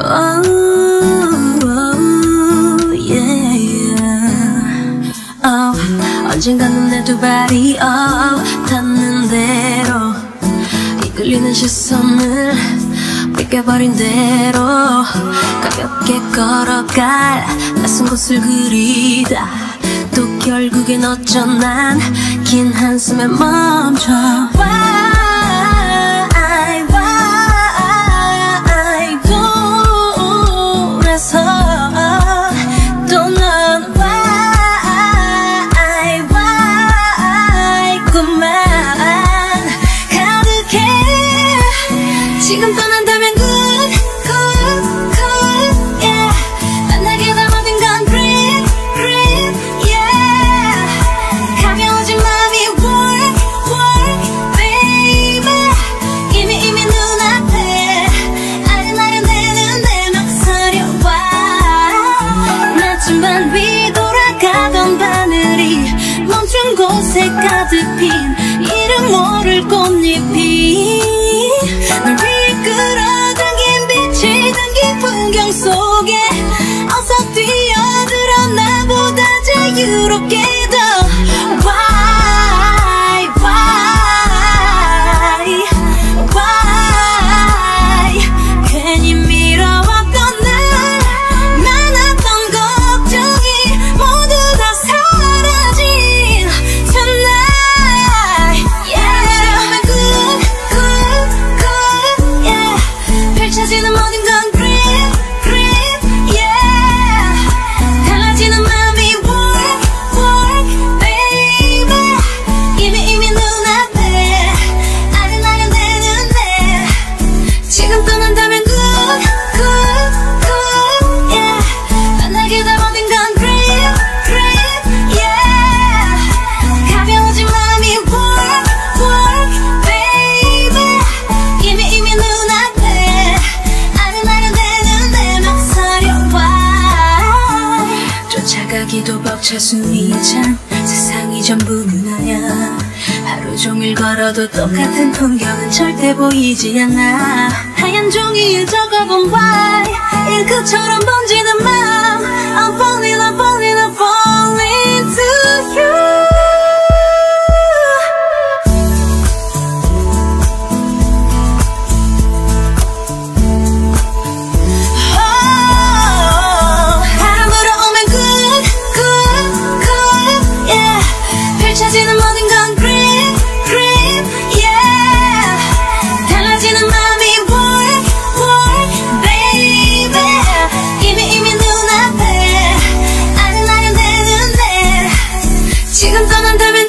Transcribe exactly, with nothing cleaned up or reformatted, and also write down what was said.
언젠가는 내 두 발이 oh, 닿는 대로 이끌리는 시선을 뺏겨버린 대로 가볍게 걸어갈 낯선 곳을 그리다 또 결국엔 어쩜 난 긴 한숨에 멈춰 Why, why 돌아서 또 넌 why, why 꿈만 가득해 지금 떠난다면 good, good, good, yeah 만나게 된 모든 건 breathe, breathe, yeah 가벼워진 마음이 work, work, baby 이미 이미 눈앞에 아른아른대는 내 목소리와 낮은 반 위 돌아가던 바늘이 멈춘 곳에 가득 핀 이름 모를 꽃잎이 널 이끌어당긴 빛이 담긴 풍경 속에 어서 뛰어들어 나보다 자유롭게 더 Why, why, why 괜히 미뤄왔던 날 많았던 걱정이 모두 다 사라진 tonight yeah good, good, good yeah 펼쳐지는 모든 건 grip, grip yeah 달라지는 마음이 work, work baby 이미 이미 눈앞에 아른아른대는 내 지금 떠난다면 good, good, good yeah 만나게 된 모든 건 grip, grip yeah 가벼워진 마음이 work, work baby 이미 이미 눈앞에 아른아른대는 내 목소리와 쫓아가기도 벅차 숨이 찬 세상이 전부는 아냐 하루 종일 걸어도 똑같은 풍경은 절대 보이지 않아 하얀 종이에 적어본 why 잉크처럼 번지는 마음 I'm falling, I'm falling, I'm falling to you 바람 불어오면 good, good, good yeah 펼쳐지는 모든 건 grip, grip yeah 달라지는 마음이 work, work baby 이미 이미 눈앞에 아른아른대는 내 지금 떠난다면